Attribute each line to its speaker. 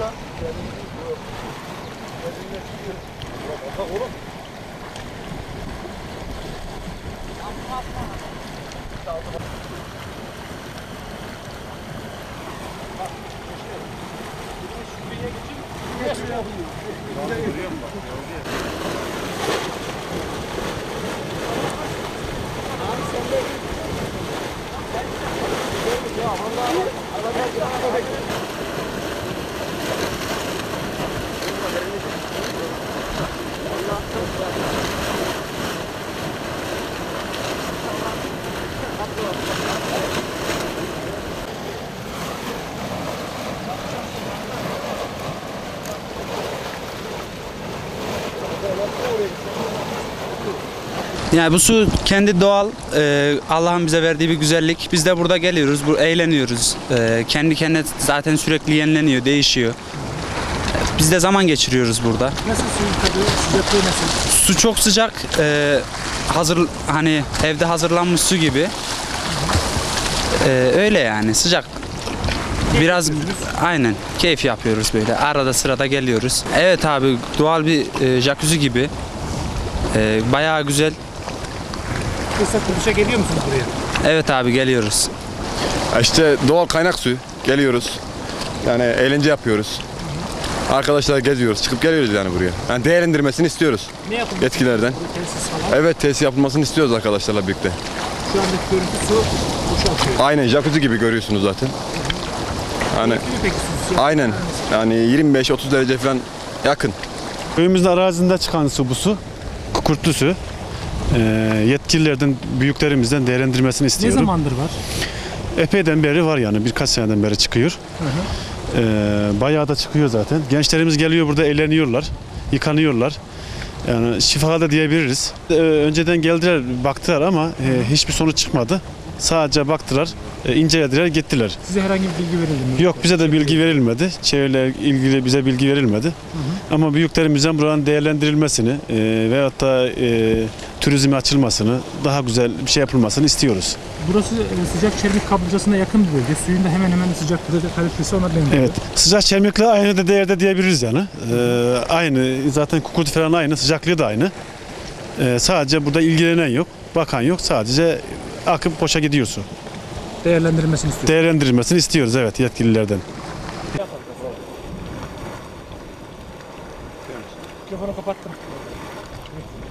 Speaker 1: lan. Bak oğlum.
Speaker 2: Yani bu su kendi doğal, Allah'ın bize verdiği bir güzellik. Biz de burada geliyoruz, eğleniyoruz. Kendi kendine zaten sürekli yenileniyor, değişiyor. Biz de zaman geçiriyoruz burada.
Speaker 1: Nasıl suyun tadı, sıcaklığı nasıl?
Speaker 2: Su çok sıcak, hazır hani evde hazırlanmış su gibi. Öyle yani sıcak. Biraz aynen keyif yapıyoruz böyle. Arada sırada geliyoruz. Evet abi doğal bir jacuzzi gibi. Bayağı güzel.
Speaker 1: Fırsat buluşa geliyor musunuz buraya?
Speaker 2: Evet abi geliyoruz.
Speaker 3: İşte doğal kaynak suyu. Geliyoruz. Yani eğlence yapıyoruz. Arkadaşlar geziyoruz. Çıkıp geliyoruz yani buraya. Yani değerlendirmesini istiyoruz.
Speaker 1: Ne yapılmış?
Speaker 3: Yetkilerden.
Speaker 1: Tesis falan.
Speaker 3: Evet tesis yapılmasını istiyoruz arkadaşlarla birlikte.
Speaker 1: Şu andaki görüntü su boşaltıyor.
Speaker 3: Aynen jacuzzi gibi görüyorsunuz zaten. Yani
Speaker 1: Keyifli mi peki su?
Speaker 3: aynen. Yani 25-30 derece falan yakın.
Speaker 4: Köyümüzün arazisinde çıkan su bu su. Kukurtlu su. Yetkililerden, büyüklerimizden değerlendirmesini
Speaker 1: Ne
Speaker 4: istiyorum.
Speaker 1: zamandır var?
Speaker 4: Epeyden beri var yani birkaç seneden beri çıkıyor. Bayağı da çıkıyor zaten. Gençlerimiz geliyor burada eğleniyorlar, yıkanıyorlar. Yani şifa da diyebiliriz. Önceden geldiler, baktılar ama hiçbir sonuç çıkmadı. Sadece baktılar, incelediler, gittiler.
Speaker 1: Size herhangi bir bilgi verildi mi?
Speaker 4: Yok bize de bilgi verilmedi. Çevreyle ilgili bize bilgi verilmedi. Ama büyüklerimizden buranın değerlendirilmesini veyahut da turizme açılmasını, daha güzel bir şey yapılmasını istiyoruz.
Speaker 1: Burası sıcak çermik kaplıcasına yakın bir bölge. Suyun da hemen hemen sıcaklığı da kalitesi ona benziyor.
Speaker 4: Evet. Sıcak çermikle aynı da değerde diyebiliriz yani. Aynı zaten kukurtu falan aynı, sıcaklığı da aynı. Sadece burada ilgilenen yok, bakan yok. Sadece akıp boşa gidiyor su.
Speaker 1: Değerlendirilmesini istiyorum.
Speaker 4: Değerlendirilmesini istiyoruz evet yetkililerden.
Speaker 1: Mikrofonu kapattım.